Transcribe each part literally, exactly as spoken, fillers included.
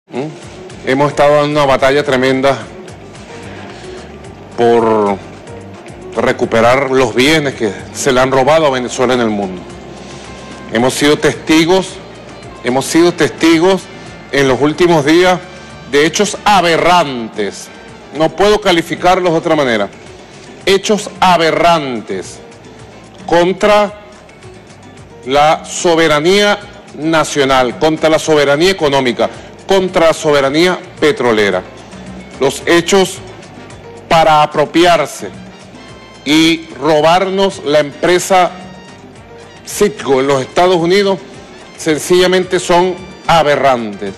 ¿Mm? Hemos estado en una batalla tremenda por recuperar los bienes que se le han robado a Venezuela en el mundo. Hemos sido testigos, hemos sido testigos en los últimos días de hechos aberrantes. No puedo calificarlos de otra manera. Hechos aberrantes contra la soberanía nacional, contra la soberanía económica, contra la soberanía petrolera. Los hechos para apropiarse y robarnos la empresa Citgo en los Estados Unidos sencillamente son aberrantes.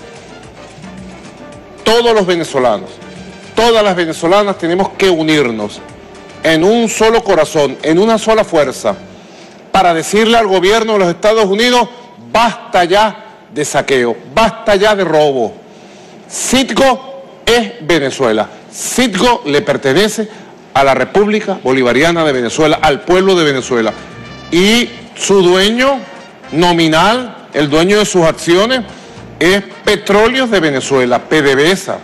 Todos los venezolanos, todas las venezolanas tenemos que unirnos en un solo corazón, en una sola fuerza, para decirle al gobierno de los Estados Unidos: basta ya de saqueo, basta ya de robo. Citgo es Venezuela, Citgo le pertenece a la República Bolivariana de Venezuela, al pueblo de Venezuela, y su dueño nominal, el dueño de sus acciones, es Petróleos de Venezuela, PDVSA.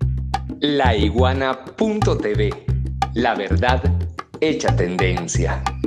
La Iguana punto T V, la verdad hecha tendencia.